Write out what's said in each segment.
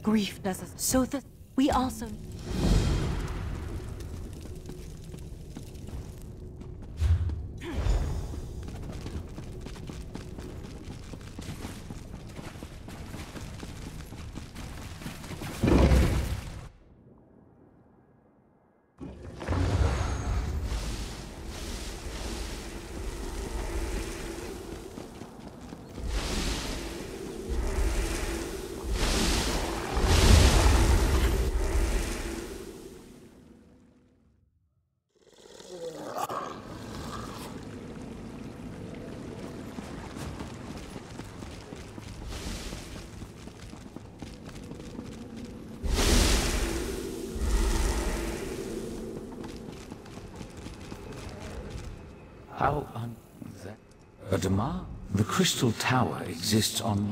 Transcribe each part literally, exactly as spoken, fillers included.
grief does us so that we also... How on that? Adama? The Crystal Tower exists on...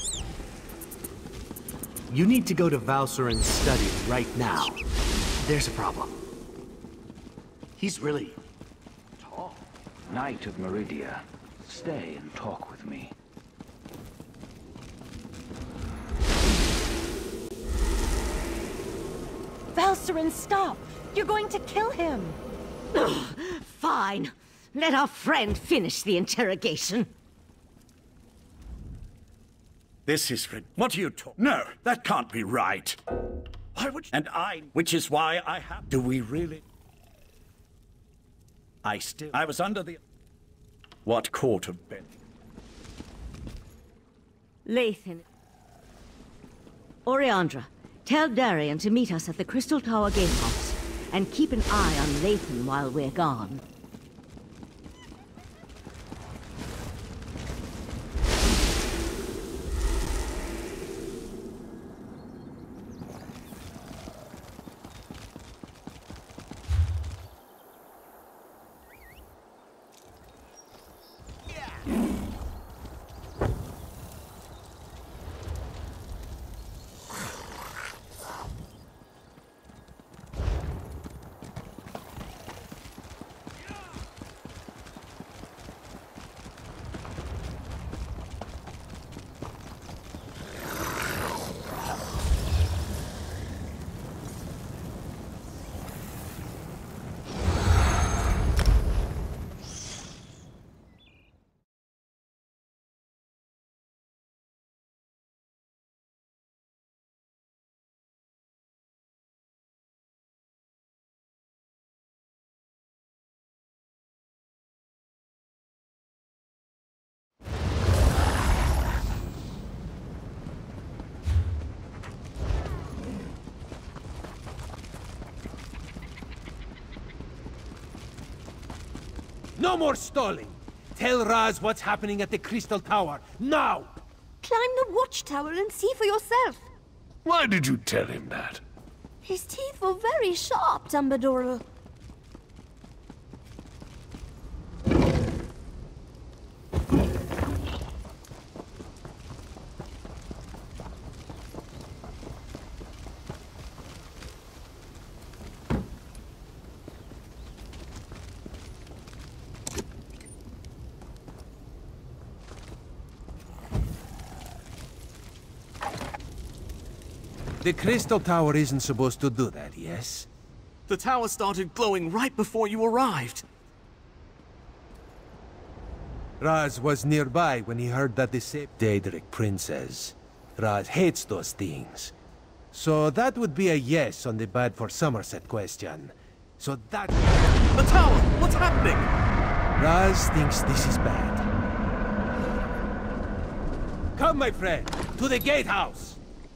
You need to go to Valser and study right now. There's a problem. He's really... Talk. Knight of Meridia, stay and talk with me. Valserin, stop! You're going to kill him! Ugh, fine. Let our friend finish the interrogation. This is... What are you talking? No, that can't be right. Why would... And I... Which is why I have... Do we really... I still... I was under the... What court of Ben? Lathan. Oriandra, tell Darian to meet us at the Crystal Tower gatehouse, and keep an eye on Lathan while we're gone. No more stalling! Tell Raz what's happening at the Crystal Tower, now! Climb the watchtower and see for yourself. Why did you tell him that? His teeth were very sharp, Dumbledore. The Crystal Tower isn't supposed to do that, yes? The tower started glowing right before you arrived. Raz was nearby when he heard that the same Daedric princess. Raz hates those things. So that would be a yes on the bad for Somerset question. So that... The tower! What's happening? Raz thinks this is bad. Come, my friend, to the gatehouse!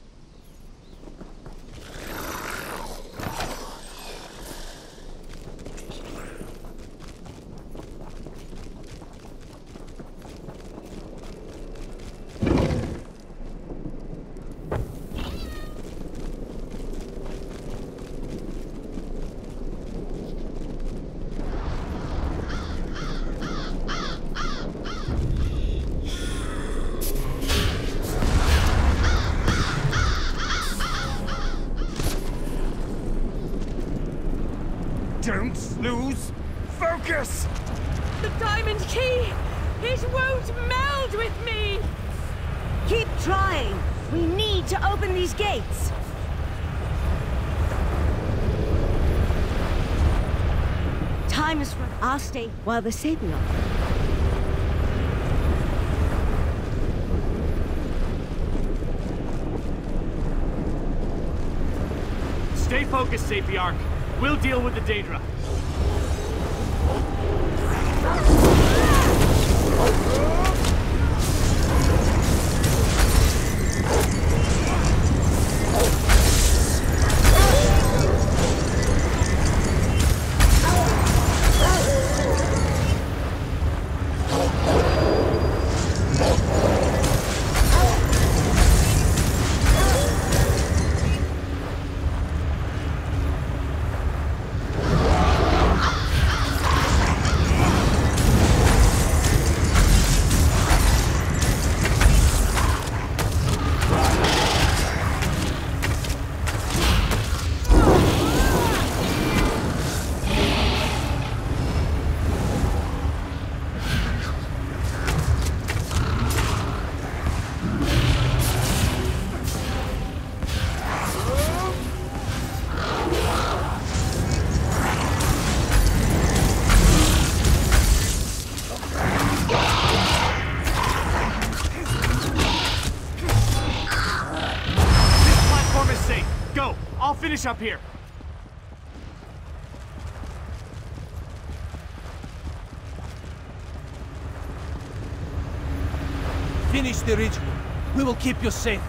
Don't lose focus! The diamond key! It won't meld with me! Keep trying! We need to open these gates! Time is run. I'll stay while the Sapion. Stay focused, Sapiarch. We'll deal with the Daedra. Finish up here. Finish the ritual. We will keep you safe.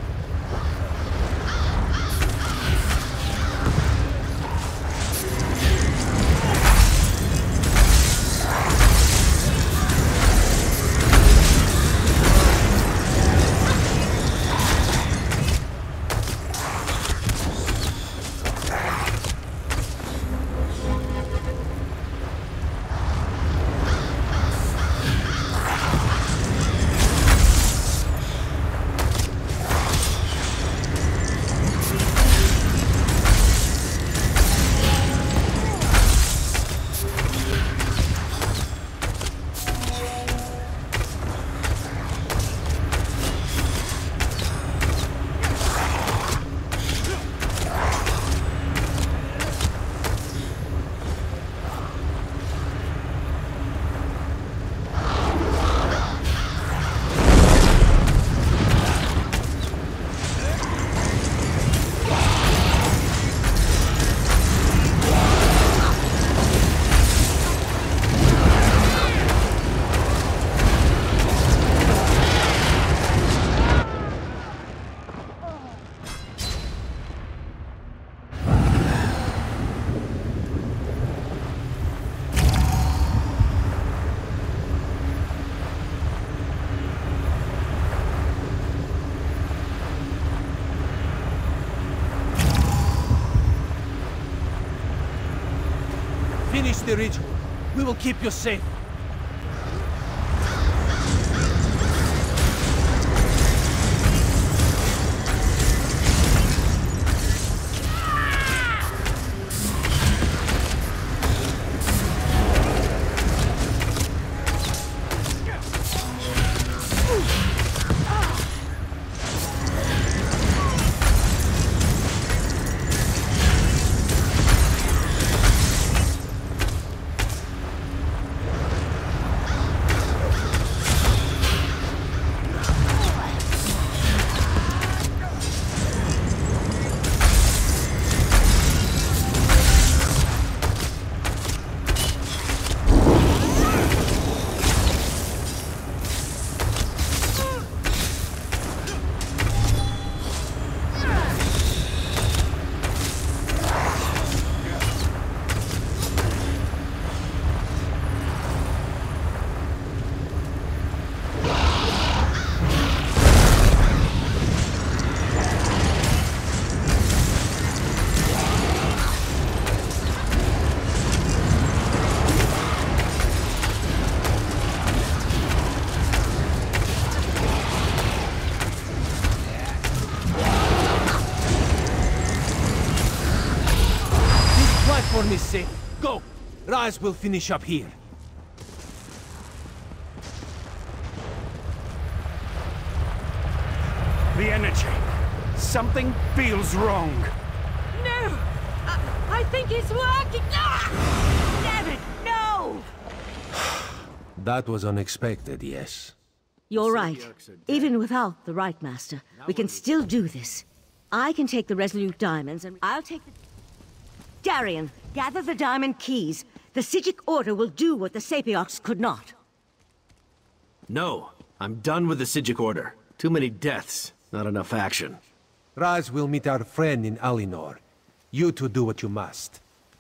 Finish the ritual. We will keep you safe. Platform is safe. Go! Raz will finish up here. The energy. Something feels wrong. No! I, I think it's working! Ah! Damn it, no! That was unexpected, yes. You're right. Even without the Right Master, we can still do this. I can take the Resolute Diamonds, and I'll take the... Darian, gather the diamond keys. The Psijic Order will do what the Sapiox could not. No, I'm done with the Psijic Order. Too many deaths, not enough action. Raz will meet our friend in Alinor. You two do what you must.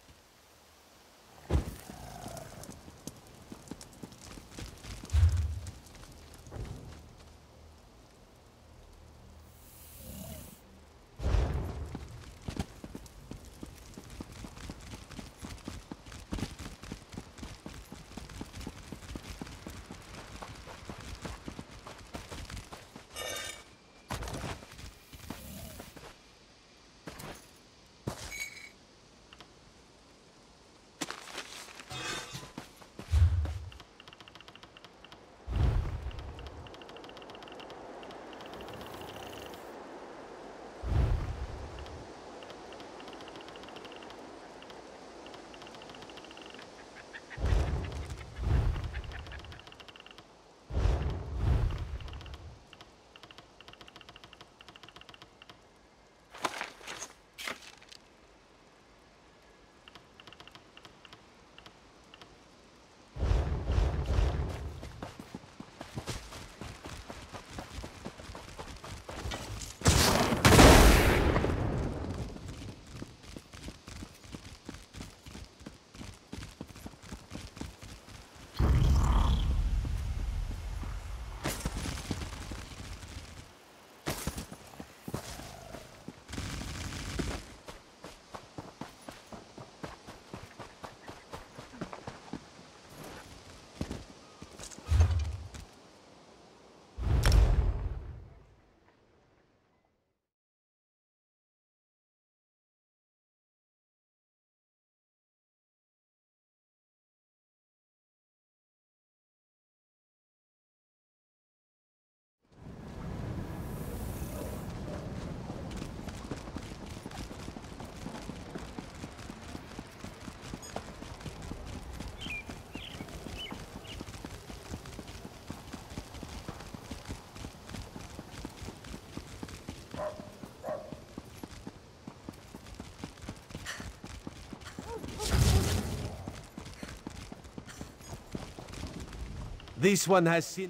This one has seen...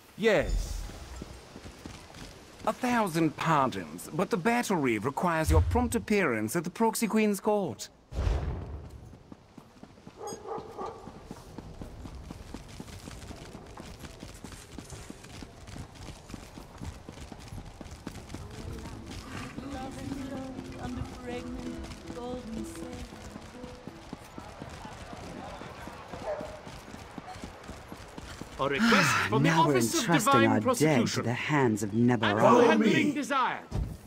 Yes. A thousand pardons, but the battle reeve requires your prompt appearance at the Proxy Queen's court. A request from the Now we're Office of entrusting Divine our dead to Prosecution. the hands of And Nebaron. for handling desired.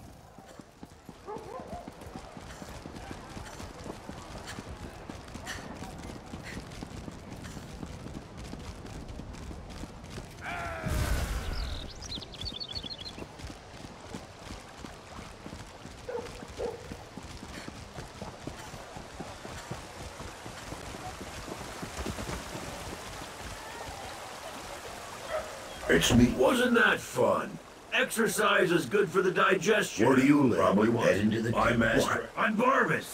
It's me. Wasn't that fun? Exercise is good for the digestion. Where do you live? Probably head into the... I'm Master. I'm Barbas.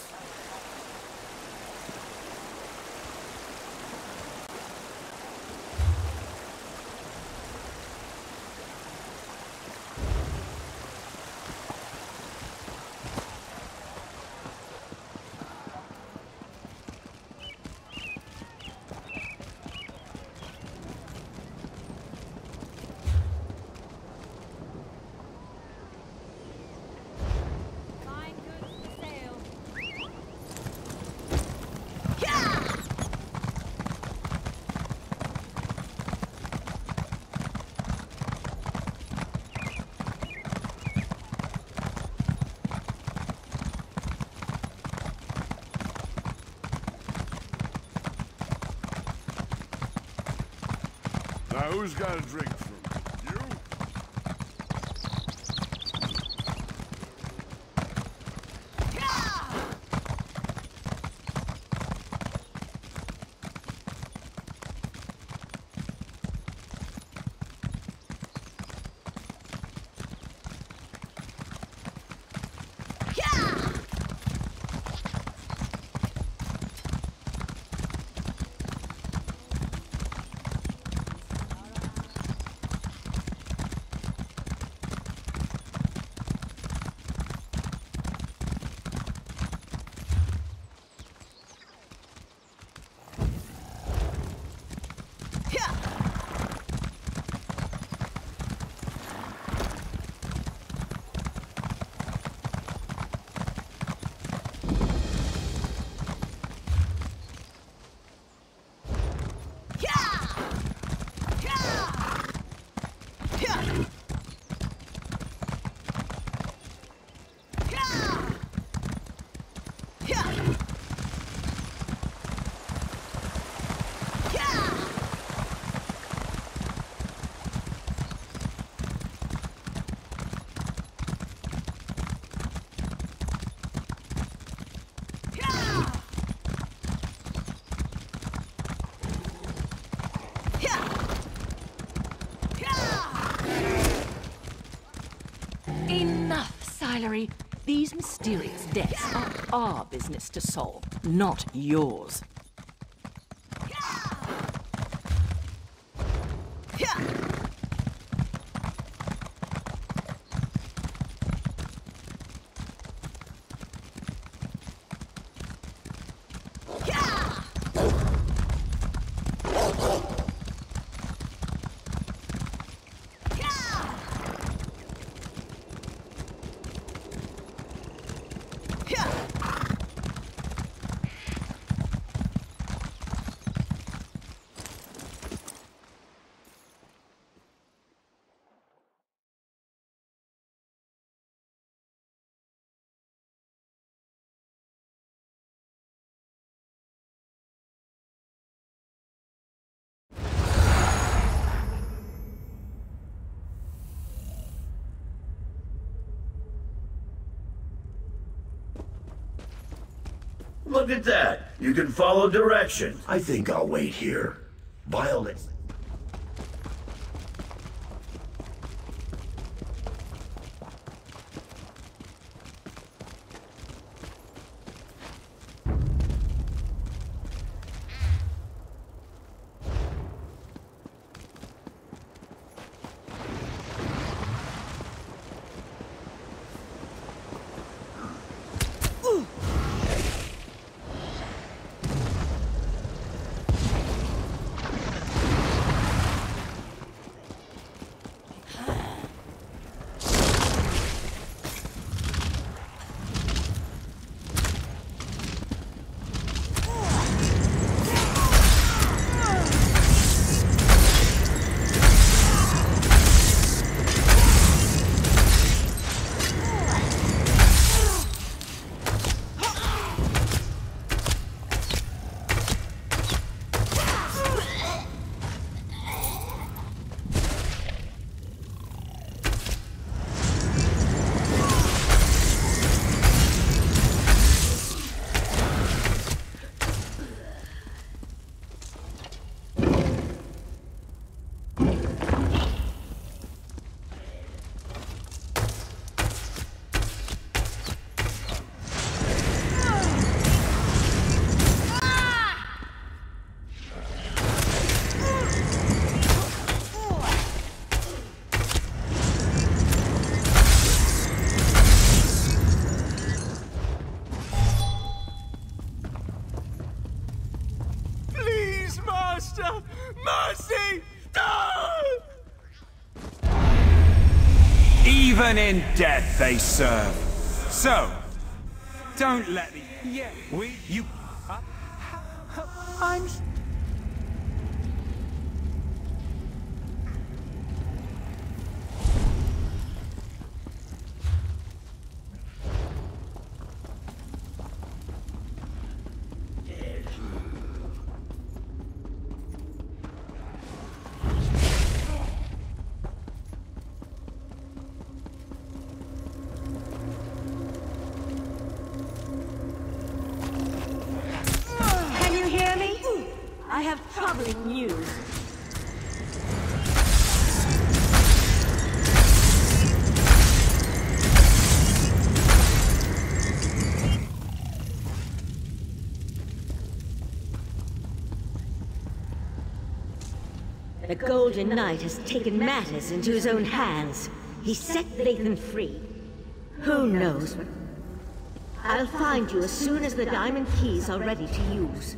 Now who's got a drink for me? You? Hilary, these mysterious deaths are our business to solve, not yours. Look at that! You can follow directions. I think I'll wait here. Violet. Mercy! Even in death they serve. So, don't let me... Yeah, we... You... Uh, I'm... I have troubling news. The Golden Knight has taken matters into his own hands. He set Lathan free. Who knows? I'll find you as soon as the diamond keys are ready to use.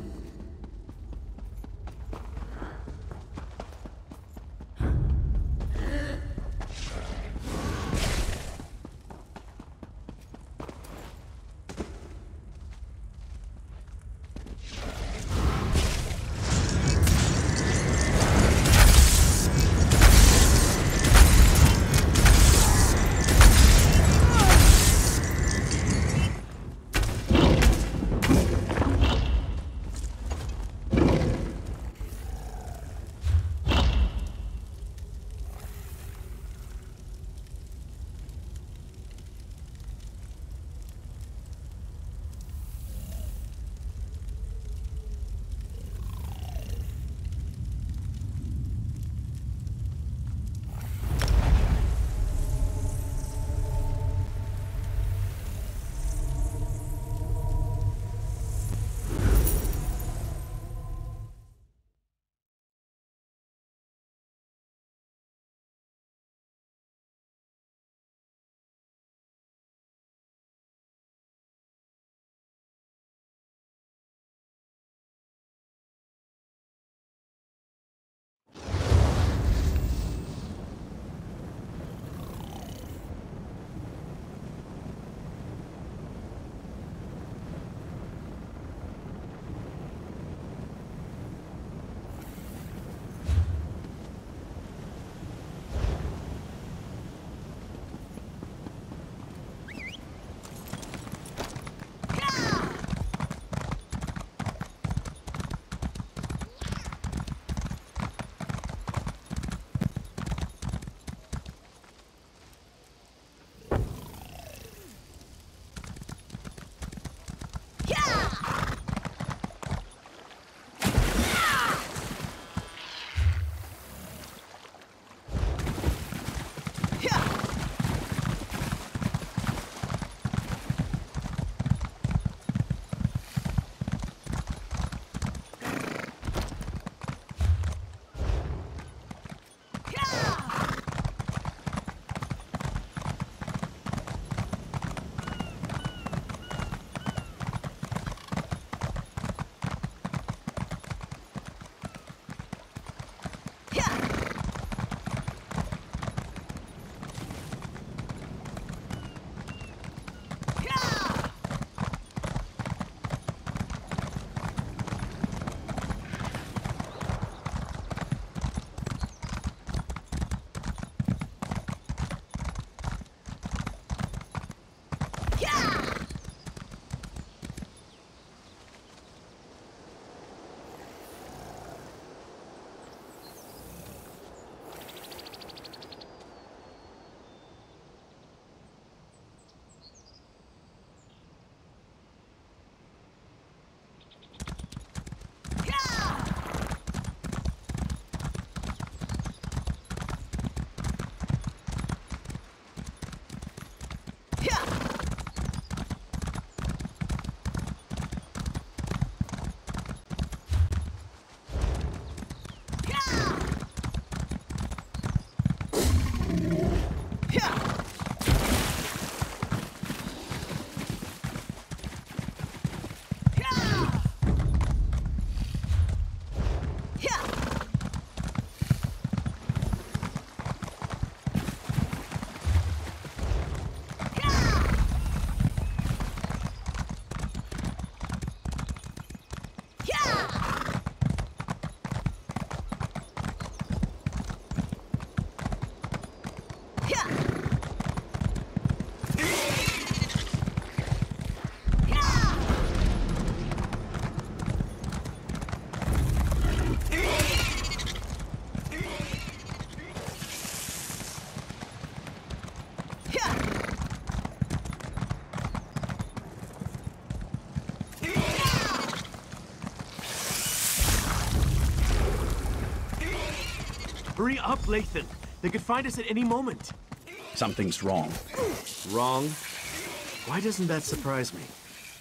Hurry up, Lathan. They could find us at any moment. Something's wrong. Wrong? Why doesn't that surprise me?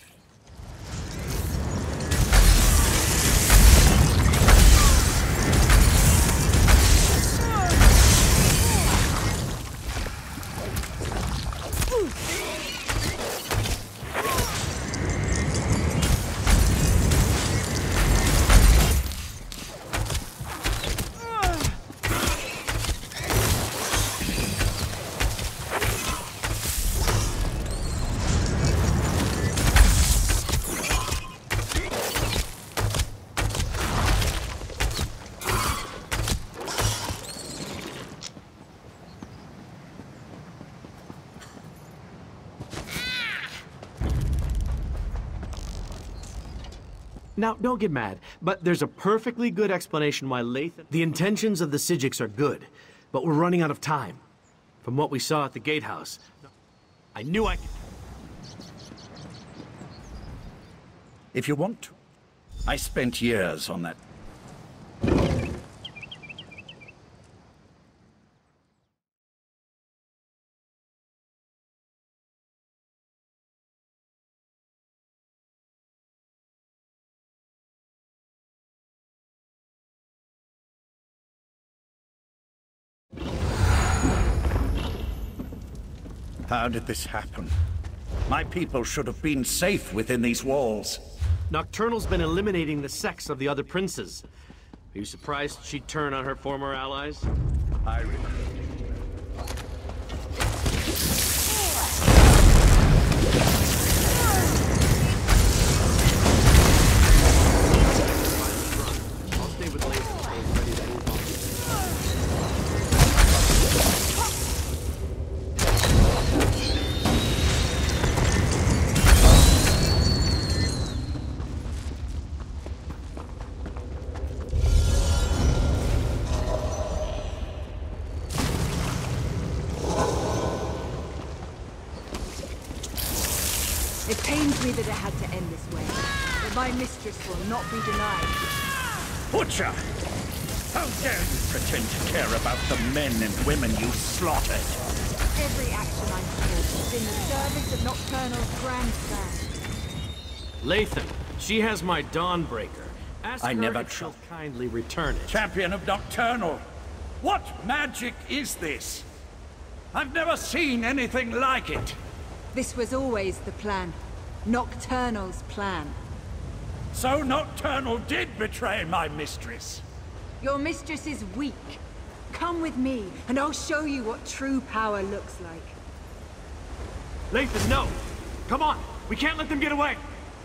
Now, don't get mad, but there's a perfectly good explanation why Lathan... The intentions of the Sijiks are good, but we're running out of time. From what we saw at the gatehouse, I knew I could... If you want to. I spent years on that. How did this happen? My people should have been safe within these walls. Nocturnal's been eliminating the sex of the other princes. Are you surprised she'd turn on her former allies? I remember. I'll stay with Lathan until he's ready to move on. It pains me that it had to end this way, but my mistress will not be denied. Butcher! How dare you pretend to care about the men and women you slaughtered? Every action I perform is in the service of Nocturnal's grand plan. Lathan, she has my Dawnbreaker. Ask I her never if she'll trust- kindly return it. Champion of Nocturnal! What magic is this? I've never seen anything like it. This was always the plan. Nocturnal's plan. So Nocturnal did betray my mistress. Your mistress is weak. Come with me, and I'll show you what true power looks like. Lathan, no! Come on! We can't let them get away!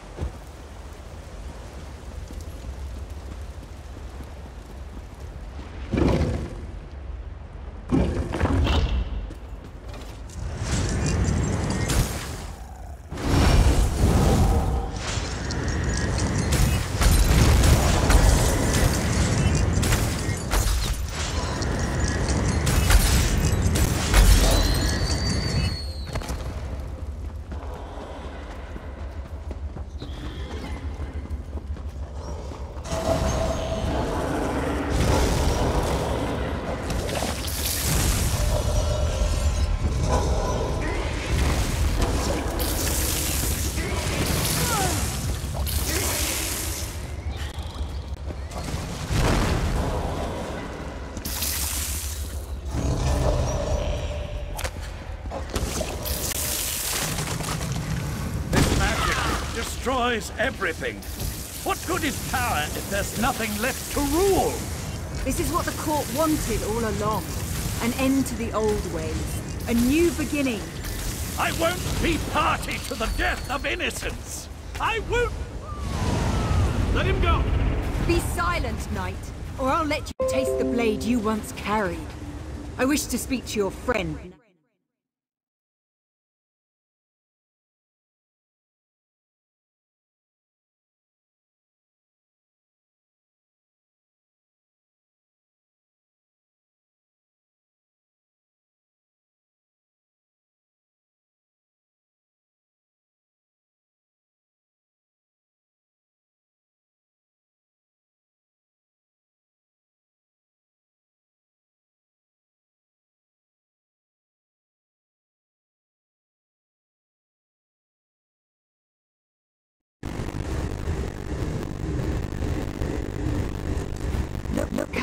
Destroys everything. What good is power if there's nothing left to rule? This is what the court wanted all along. An end to the old ways. A new beginning. I won't be party to the death of innocents. I won't... Let him go! Be silent, knight, or I'll let you taste the blade you once carried. I wish to speak to your friend.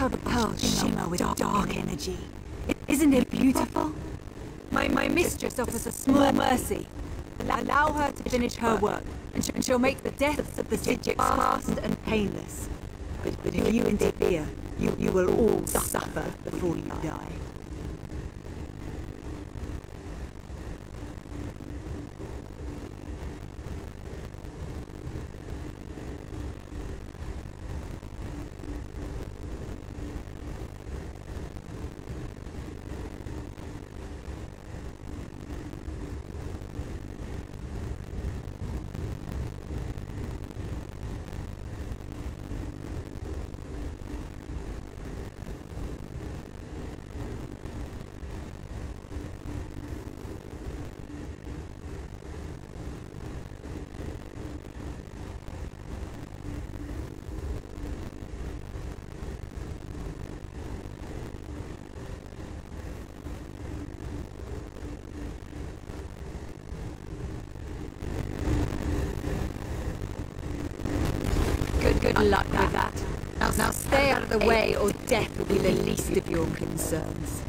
how the pearls shimmer with dark energy. Isn't it beautiful? My, my mistress offers a small mercy. Allow her to finish her work, and, sh and she'll make the deaths of the Sijiks fast and painless. But, but if you interfere, you, you will all suffer before you die. Good, good luck with that. Now, now stay out of the way, or death will be the least of your concerns.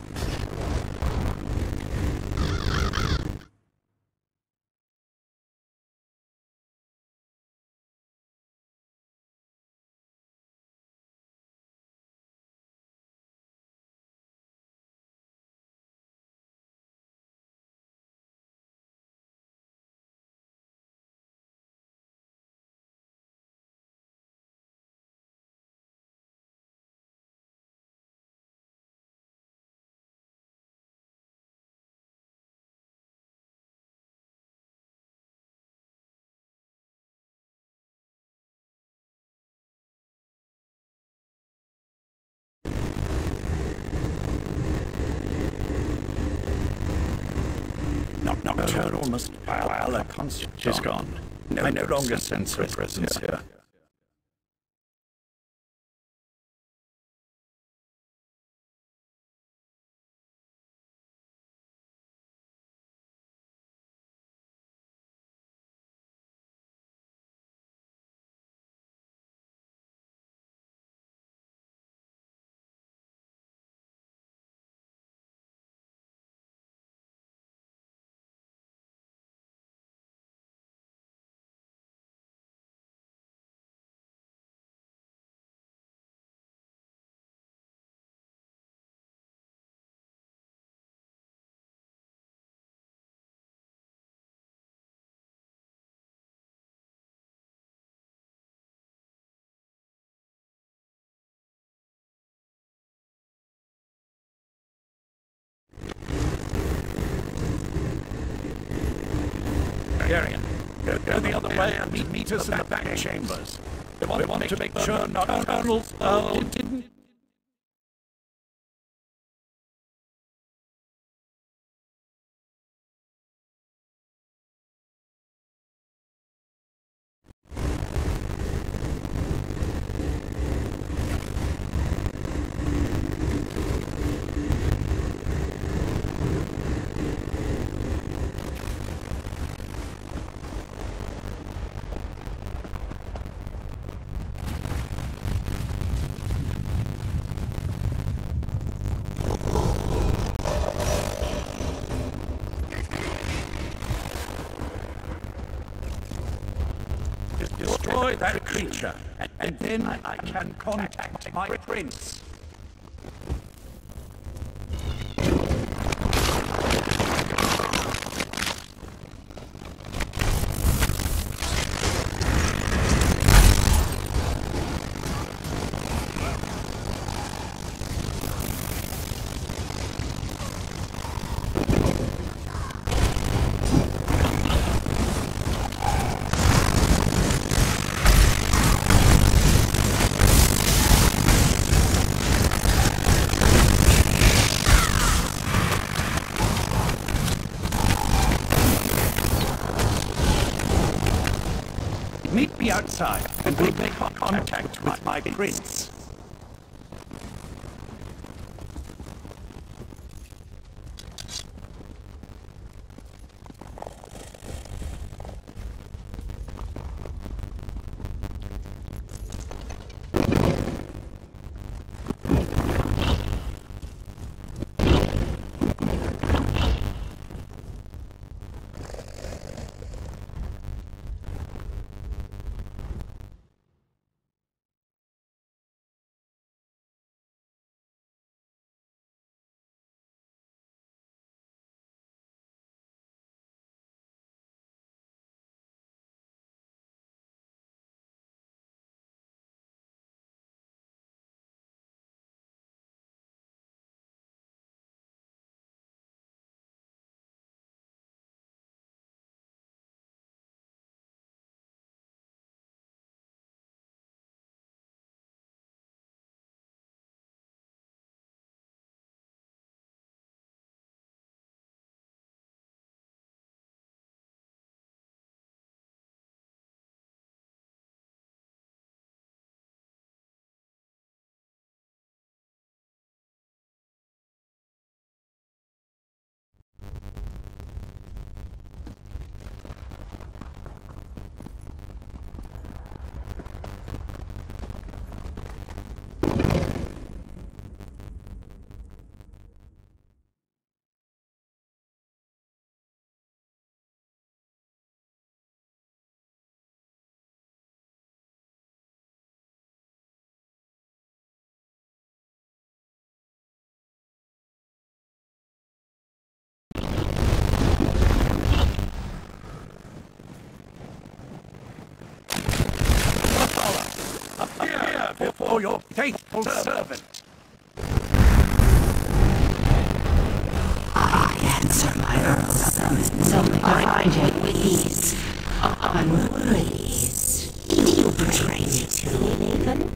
Nocturnal must while a constant. She's gone. No, I no longer sense her presence here. Darian, go, go the other way and meet, meet us in the back chambers. We want, we want to make sure Nocturnal's pearl didn't... Destroy that creature, and, and then I can contact my prince. Meet me outside, and we'll make contact with my prince. for your faithful servant. I answer my Earl's summons. I find it with ease. Unworthies. You betray me too, Nathan?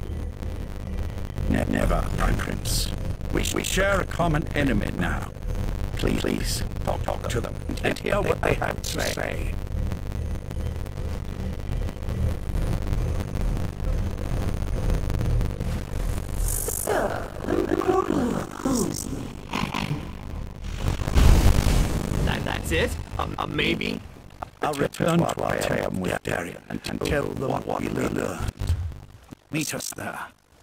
Ne never, my prince. We, we share a common enemy now. Please, please, talk, talk to them and hear what they have to say. That, that's it? Um, uh, maybe? I'll return to our tavern with Darian and tell them what we learned. Meet us there.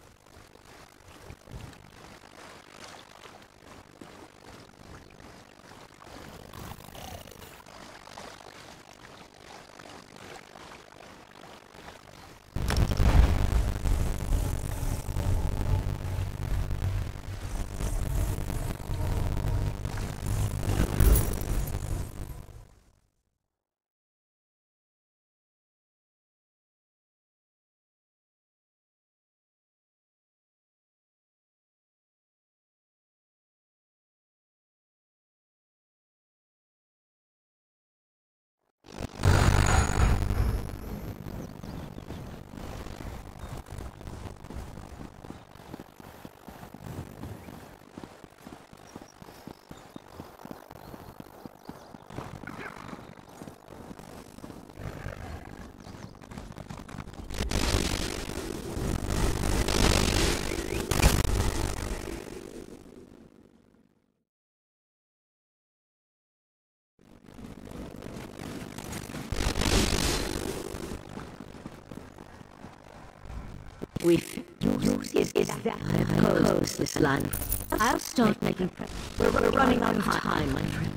We've used is, is that I oppose this line. I'll start making prep. We're running out of time, my friend.